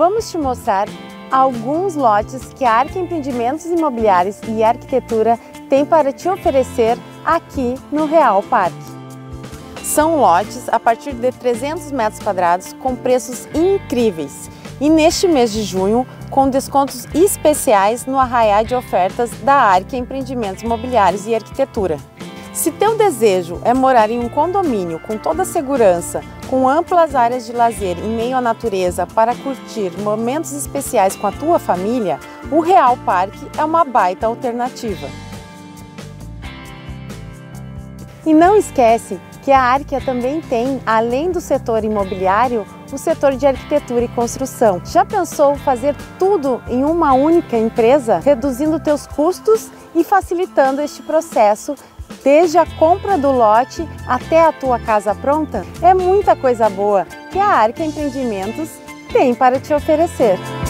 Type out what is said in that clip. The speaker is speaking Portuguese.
Vamos te mostrar alguns lotes que a Arca Empreendimentos Imobiliários e Arquitetura tem para te oferecer aqui no Real Parque. São lotes a partir de 300 metros quadrados com preços incríveis e neste mês de junho com descontos especiais no arraial de ofertas da Arca Empreendimentos Imobiliários e Arquitetura. Se teu desejo é morar em um condomínio com toda a segurança, com amplas áreas de lazer em meio à natureza para curtir momentos especiais com a tua família, o Real Parque é uma baita alternativa. E não esquece que a Arca também tem, além do setor imobiliário, o setor de arquitetura e construção. Já pensou fazer tudo em uma única empresa, reduzindo teus custos e facilitando este processo desde a compra do lote até a tua casa pronta? É muita coisa boa que a Arca Empreendimentos tem para te oferecer.